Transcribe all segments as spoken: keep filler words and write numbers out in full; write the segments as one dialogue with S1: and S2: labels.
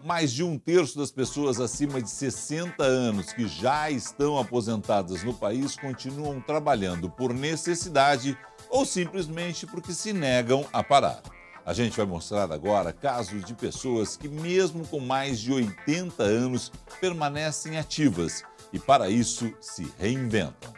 S1: Mais de um terço das pessoas acima de sessenta anos que já estão aposentadas no país continuam trabalhando por necessidade ou simplesmente porque se negam a parar. A gente vai mostrar agora casos de pessoas que, mesmo com mais de oitenta anos, permanecem ativas e, para isso, se reinventam.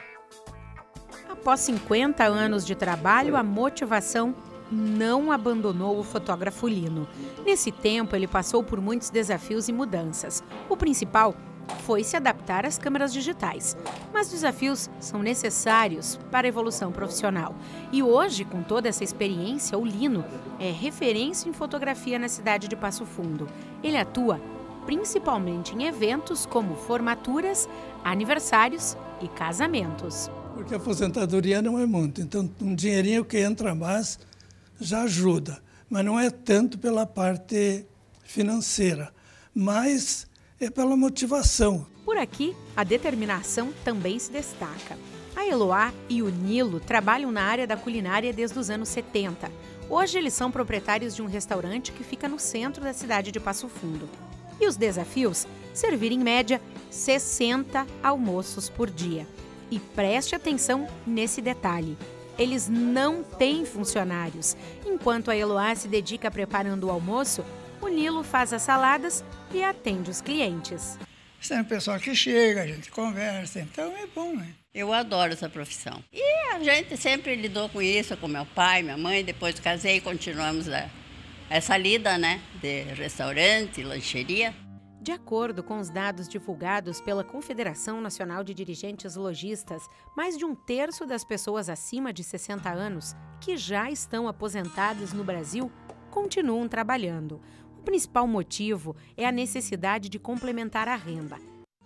S2: Após cinquenta anos de trabalho, a motivação não abandonou o fotógrafo Lino. Nesse tempo, ele passou por muitos desafios e mudanças. O principal foi se adaptar às câmeras digitais. Mas desafios são necessários para a evolução profissional. E hoje, com toda essa experiência, o Lino é referência em fotografia na cidade de Passo Fundo. Ele atua principalmente em eventos como formaturas, aniversários e casamentos.
S3: Porque a aposentadoria não é muito, então um dinheirinho que entra mais já ajuda, mas não é tanto pela parte financeira, mas é pela motivação.
S2: Por aqui, a determinação também se destaca. A Eloá e o Nilo trabalham na área da culinária desde os anos setenta. Hoje eles são proprietários de um restaurante que fica no centro da cidade de Passo Fundo. E os desafios? Servir em média sessenta almoços por dia. E preste atenção nesse detalhe. Eles não têm funcionários. Enquanto a Eloá se dedica a preparando o almoço, o Nilo faz as saladas e atende os clientes.
S4: Tem o pessoal que chega, a gente conversa, então é bom, né?
S5: Eu adoro essa profissão. E a gente sempre lidou com isso, com meu pai, minha mãe. Depois casei, continuamos a, essa lida, né, de restaurante, lancheria.
S2: De acordo com os dados divulgados pela Confederação Nacional de Dirigentes Lojistas, mais de um terço das pessoas acima de sessenta anos que já estão aposentadas no Brasil continuam trabalhando. O principal motivo é a necessidade de complementar a renda.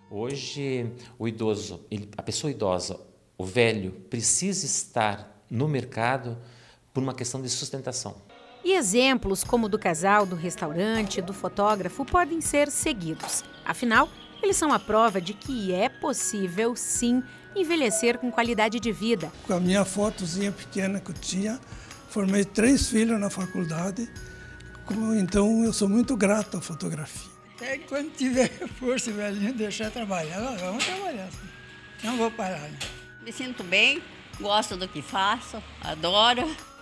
S6: Hoje, o idoso, ele, a pessoa idosa, o velho, precisa estar no mercado por uma questão de sustentação.
S2: E exemplos como o do casal, do restaurante, do fotógrafo podem ser seguidos. Afinal, eles são a prova de que é possível, sim, envelhecer com qualidade de vida.
S3: Com a minha fotozinha pequena que eu tinha, formei três filhos na faculdade, então eu sou muito grato à fotografia.
S4: Até quando tiver força, velhinho, deixar trabalhar, vamos trabalhar. Não vou parar, né?
S5: Me sinto bem, gosto do que faço, adoro.